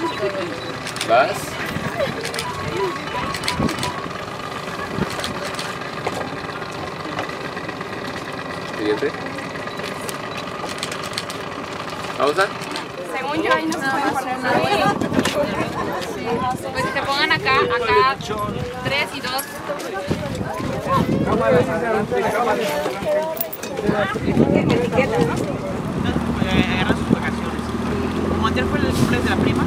Vas. Siguiente. Pausa. Según yo ahí no se puede poner nada. Pues que te pongan acá 3 y 2. Agarran sus vacaciones. Como ayer fue el cumpleaños de la prima.